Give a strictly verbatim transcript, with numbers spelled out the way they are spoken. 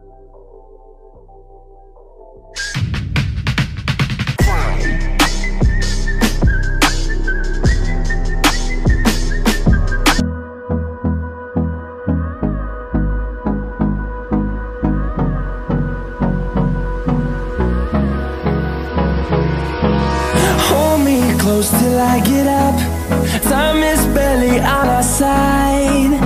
Hold me close till I get up. Time is barely on our side.